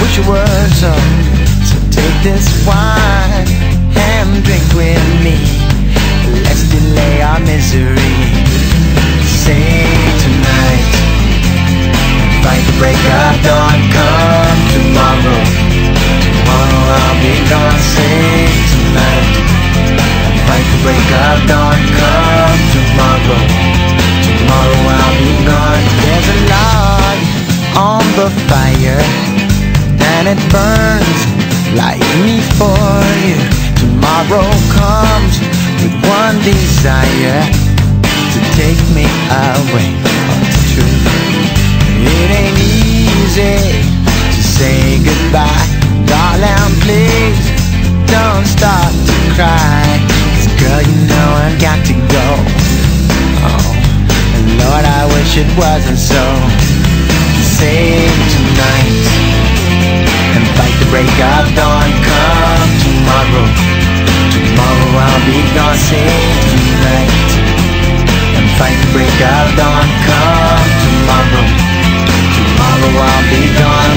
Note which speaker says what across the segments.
Speaker 1: wish it was so. So take this wine and drink with me. Let's delay our misery. Save tonight, fight the break of dawn. Come tomorrow, tomorrow I'll be gone. Save tonight, fight the break of dawn. Come tomorrow, tomorrow I'll be gone. There's a log on the fire and it burns like me for you. Tomorrow comes with one desire, to take me away. Oh, it's true. It ain't easy to say goodbye. Darling, please don't start to cry. 'Cause girl, you know I've got to go. Oh, and Lord, I wish it wasn't so. Save tonight and fight the break of dawn. Come tomorrow, tomorrow I'll be gone. Save tonight and fight the break of dawn. Come tomorrow, tomorrow I'll be gone.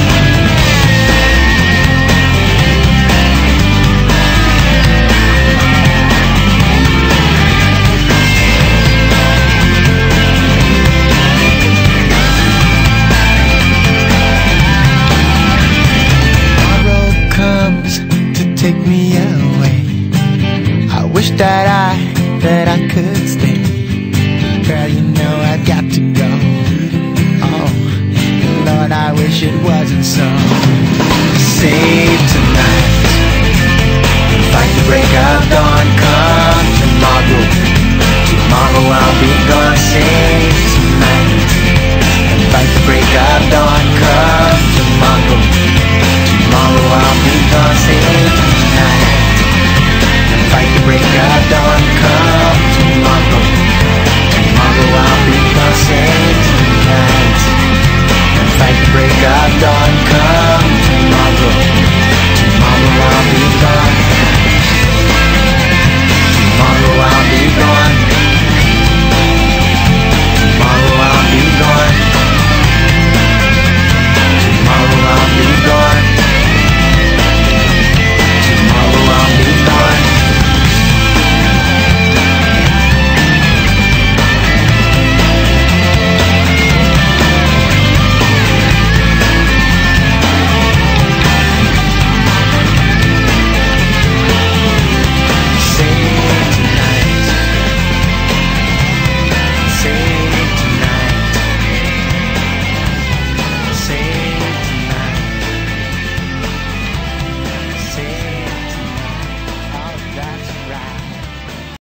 Speaker 1: Take me away. I wish that I could stay. Girl, you know I've got to go. Oh, Lord, I wish it wasn't so. Save tonight, fight the break of dawn. Come tomorrow, tomorrow I'll be gone. Save